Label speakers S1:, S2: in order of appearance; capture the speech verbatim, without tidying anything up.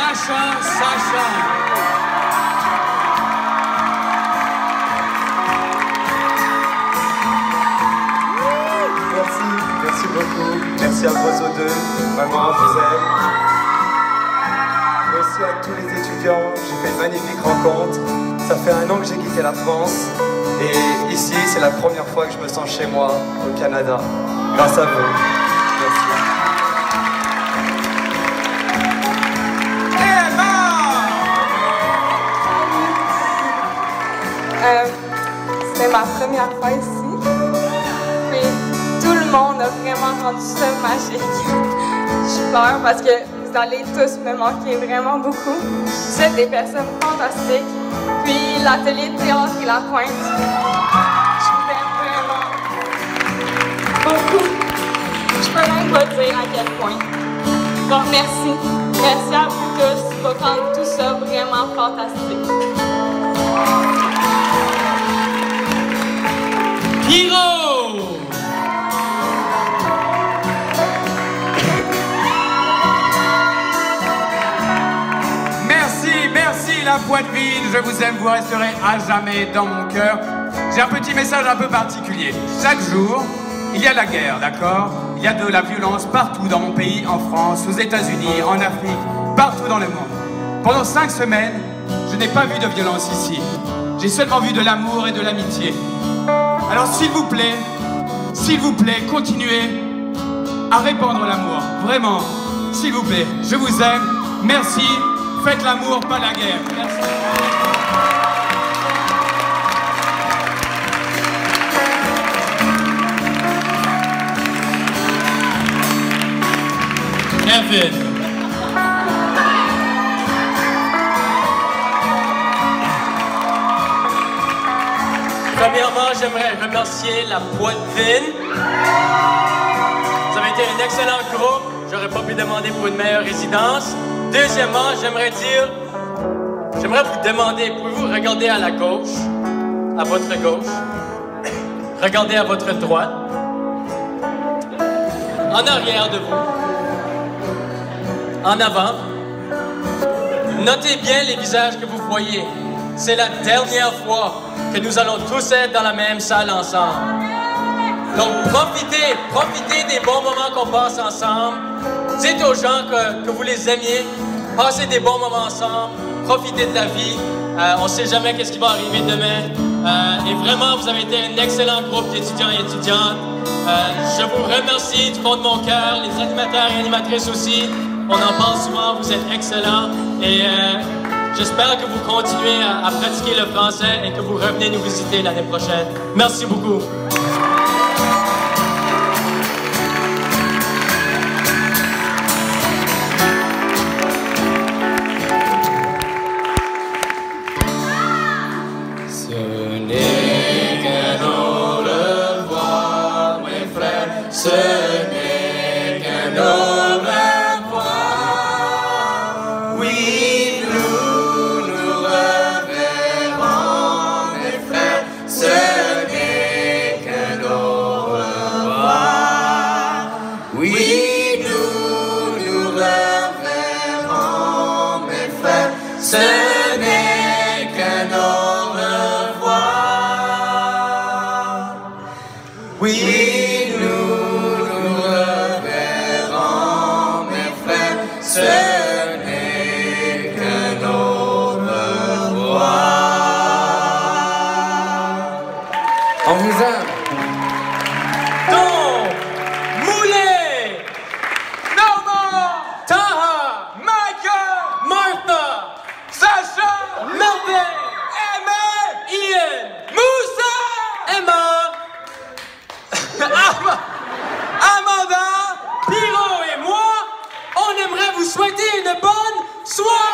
S1: Sacha, Sacha.
S2: Merci, merci beaucoup. Merci à vous deux, vraiment, je vous aime. Merci à tous les étudiants, j'ai fait une magnifique rencontre. Ça fait un an que j'ai quitté la France. Et ici, c'est la première fois que je me sens chez moi, au Canada. Grâce à vous. Merci.
S3: Euh, C'était ma première fois ici. Puis tout le monde a vraiment rendu ça magique. Je pleure parce que vous allez tous me manquer vraiment beaucoup. Vous êtes des personnes fantastiques. Puis l'atelier de théâtre et la pointe. Je vous aime vraiment beaucoup. Je peux même pas dire à quel point. Donc merci. Merci à vous tous pour rendre tout ça vraiment fantastique.
S1: Hiro! Merci, merci la Poitvine, je vous aime, vous resterez à jamais dans mon cœur. J'ai un petit message un peu particulier. Chaque jour, il y a la guerre, d'accord? Il y a de la violence partout dans mon pays, en France, aux États-Unis, en Afrique, partout dans le monde. Pendant cinq semaines, je n'ai pas vu de violence ici. J'ai seulement vu de l'amour et de l'amitié. Alors s'il vous plaît, s'il vous plaît, continuez à répandre l'amour. Vraiment, s'il vous plaît, je vous aime. Merci. Faites l'amour, pas la guerre. Merci. Evan.
S4: Premièrement, j'aimerais remercier la Poitvine. Ça avait été un excellent groupe. J'aurais pas pu demander pour une meilleure résidence. Deuxièmement, j'aimerais dire, j'aimerais vous demander, pouvez-vous regarder à la gauche, à votre gauche, regardez à votre droite, en arrière de vous, en avant. Notez bien les visages que vous voyez. C'est la dernière fois que nous allons tous être dans la même salle ensemble. Donc profitez, profitez des bons moments qu'on passe ensemble. Dites aux gens que, que vous les aimiez. Passez des bons moments ensemble. Profitez de la vie. Euh, on ne sait jamais qu'est-ce qui va arriver demain. Euh, et vraiment, vous avez été un excellent groupe d'étudiants et étudiantes. Euh, je vous remercie du fond de mon cœur. Les animateurs et animatrices aussi. On en parle souvent, vous êtes excellents. Et euh, j'espère que vous continuez à, à pratiquer le français et que vous revenez nous visiter l'année prochaine. Merci beaucoup.
S5: Ce n'est qu'un au revoir, mes frères. Ce n'est qu'un au revoir. Oui, nous nous reverrons, mes frères. Ce n'est qu'un au revoir. Oui, nous nous reverrons, mes frères. Ce n'est qu'un au revoir. Oui, nous nous reverrons, mes frères. Ce n'est qu'un au revoir. On vous aime.
S4: Donc, Moulet, Normand, Taha, Michael, Martha, Sacha, Melvin, Emma, Ian, Moussa, Emma, Ama- Amanda, Piro et moi, on aimerait vous souhaiter une bonne soirée.